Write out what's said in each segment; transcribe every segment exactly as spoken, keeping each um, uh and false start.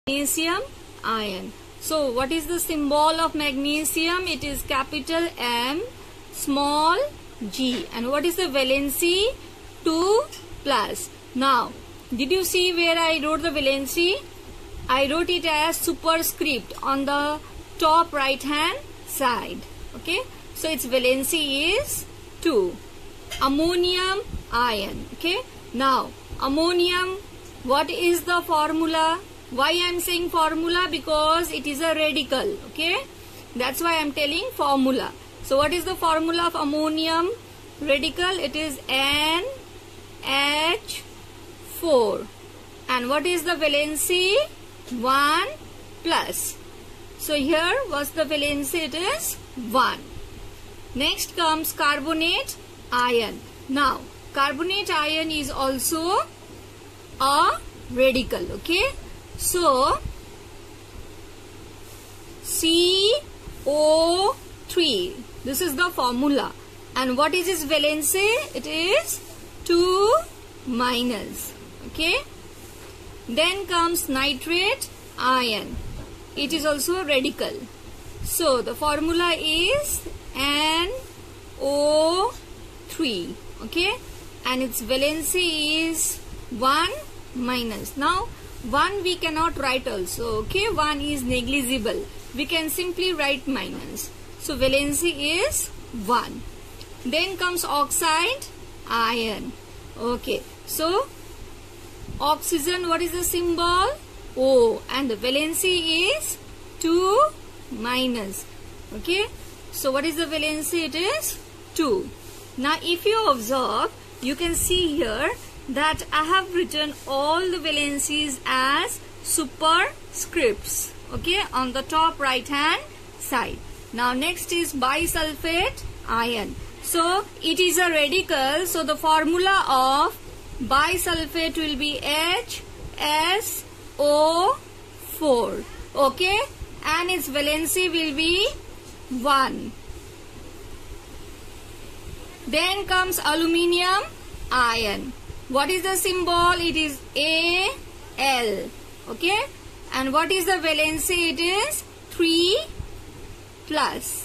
magnesium ion. So what is the symbol of magnesium? It is capital M, small g. And what is the valency? two plus. Now, did you see where I wrote the valency? I wrote it as superscript on the top right hand side. Okay. So its valency is two. Ammonium ion. Okay. Now, ammonium, what is the formula? Why I am saying formula? Because it is a radical. Okay. That's why I am telling formula. So what is the formula of ammonium radical? It is N H four. And what is the valency? one plus. So here was the valency, it is one. Next comes carbonate ion. Now, carbonate ion is also a radical. Okay. So, C O three. This is the formula. And what is its valency? It is two minus. Okay. Then comes nitrate ion. It is also radical. So, the formula is N O three. Okay. And its valency is one minus. Now, one we cannot write also. Okay. one is negligible. We can simply write minus. So, valency is one. Then comes oxide ion. Okay. So, oxygen, what is the symbol? O. And the valency is two minus. Okay. So, what is the valency? It is two. Now, if you observe, you can see here that I have written all the valencies as superscripts. Okay. On the top right hand side. Now, next is bisulfate ion. So, it is a radical. So, the formula of bisulfate will be H S O four. Okay. And its valency will be one. Then comes aluminium ion. What is the symbol? It is A L. Okay. And what is the valency? It is three plus.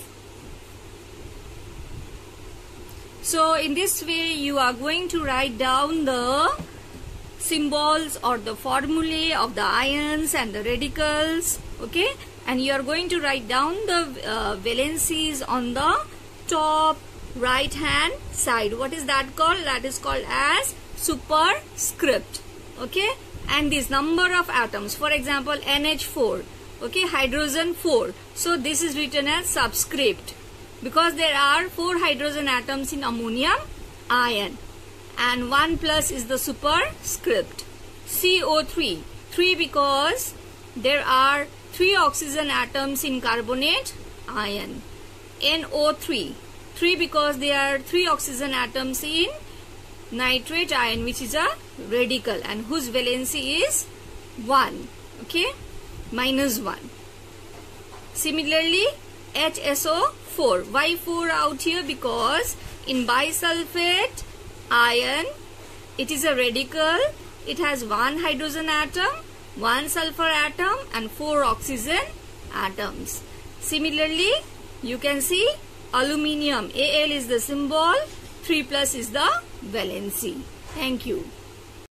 So, in this way, you are going to write down the symbols or the formulae of the ions and the radicals. Okay. And you are going to write down the uh, valencies on the top right hand side. What is that called? That is called as superscript. Okay. And this number of atoms, for example, N H four. Okay. Hydrogen four. So, this is written as subscript. Because there are four hydrogen atoms in ammonium ion. And one plus is the superscript. C O three. three because there are three oxygen atoms in carbonate ion. N O three. three because there are three oxygen atoms in nitrate ion, which is a radical and whose valency is one. Okay. Minus one. Similarly, H S O four. Why four out here? Because in bisulfate ion, it is a radical. It has one hydrogen atom, one sulfur atom and four oxygen atoms. Similarly, you can see aluminium. A L is the symbol. three plus is the valency. Thank you.